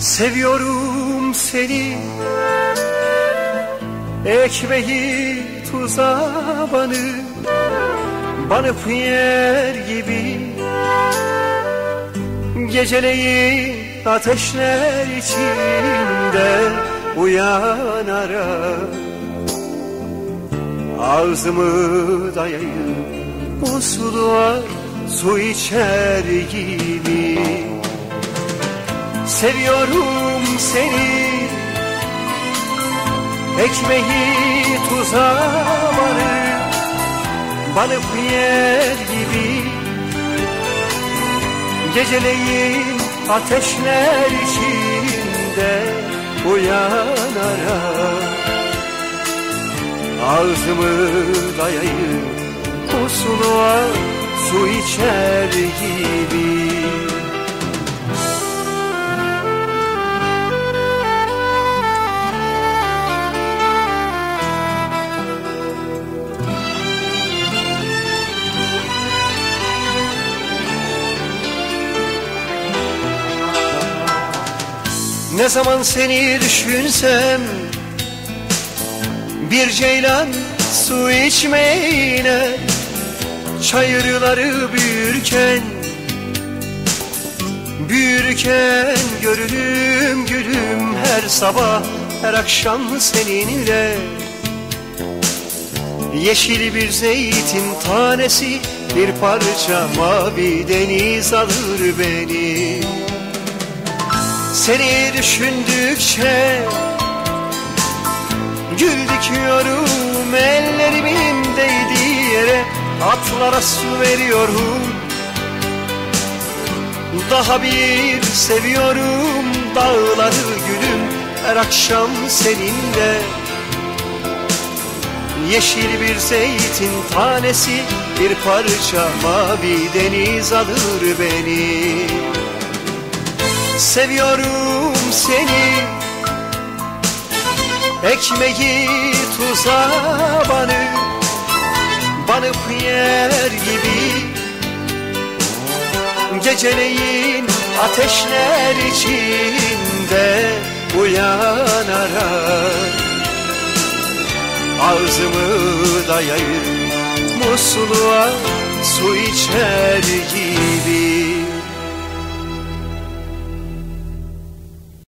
Seviyorum seni, ekmeği tuza banıp yer gibi. Geceleyin ateşler içinde uyanarak ağzımı dayayıp musluğa su içer gibi. Seviyorum seni, ekmeği tuza banıp yer gibi. Geceleyin ateşler içinde uyanarak ağzımı dayayıp musluğa su içer gibi. Ne zaman seni düşünsem bir ceylan su içmeyine, çayırları büyürken görünüm gülüm her sabah her akşam seninle. Yeşil bir zeytin tanesi, bir parça mavi deniz alır beni. Seni düşündükçe gül dikiyorum, ellerimin değdiği yere atlara su veriyorum. Daha bir seviyorum dağları gülüm her akşam seninle. Yeşil bir zeytin tanesi, bir parça mavi deniz alır beni. Seviyorum seni, ekmeği tuza banıp yer gibi. Geceleyin ateşler içinde uyanarak ağzımı dayayıp musluğa su içer gibi.